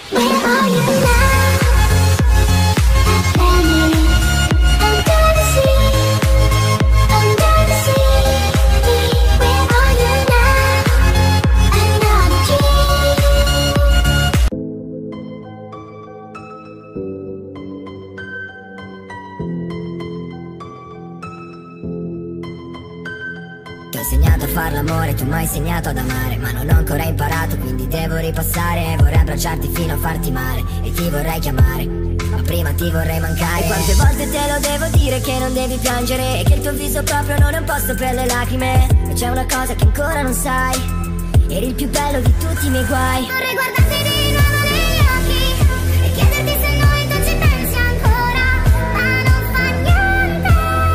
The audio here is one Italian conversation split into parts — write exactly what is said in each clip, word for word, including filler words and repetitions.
Ti ho insegnato a far l'amore, tu mi hai insegnato ad amare, ma non ho ancora imparato, quindi devo ripassare. Vorrei abbracciarti fino a farti male e ti vorrei chiamare, ma prima ti vorrei mancare. E quante volte te lo devo dire che non devi piangere, e che il tuo viso proprio non è un posto per le lacrime. E c'è una cosa che ancora non sai: eri il più bello di tutti i miei guai. Vorrei guardarti di nuovo negli occhi e chiederti se noi non ci pensi ancora, ma non fa niente.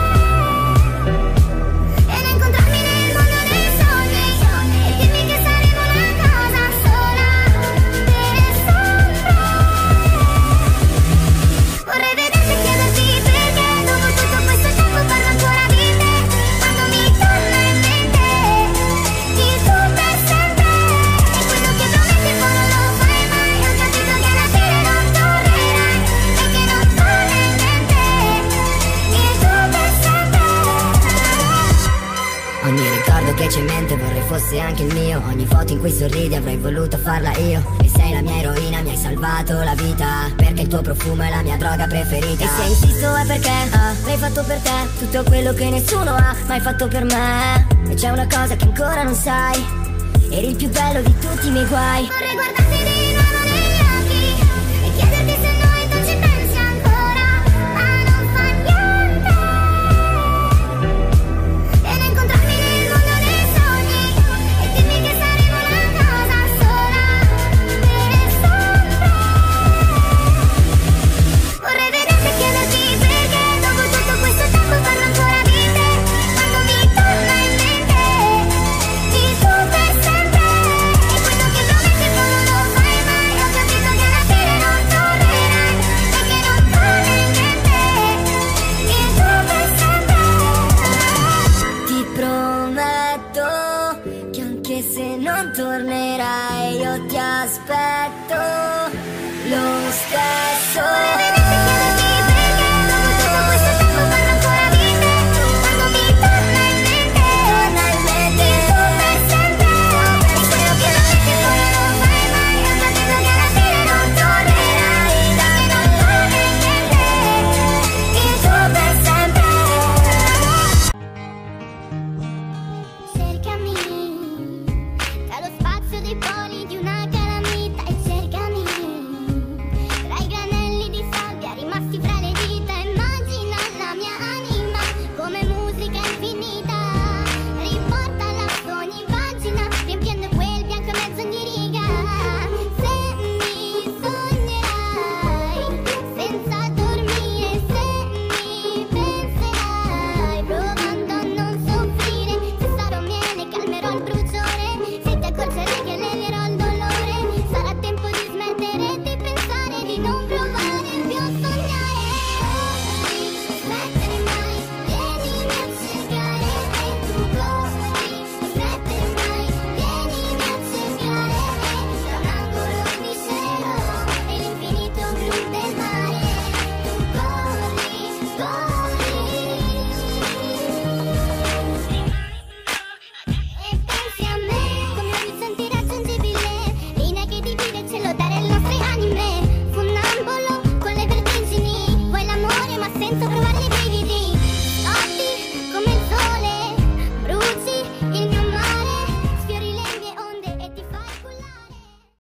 E non incontrarmi nel mondo dei sogni e dirmi che saremo una cosa sola per sempre. Vorrei vederti e chiederti perché dopo tutto questo tempo parlo ancora di te, quando mi torna in mente il tu per sempre. E quello che prometti poi non lo fai mai. Ho capito che alla fine non tornerai e che non torna in mente il tu per sempre. Ogni ricordo che c'è in mente vorrei fosse anche il mio. Ogni foto in cui sorridi avrei voluto farla io. E sei la mia eroina, mi hai salvato la vita, perché il tuo profumo è la mia droga preferita. E se insisto è perché ah, l'hai fatto per te tutto quello che nessuno ha mai fatto per me. E c'è una cosa che ancora non sai: eri il più bello di tutti i miei guai. Vorrei guardarti di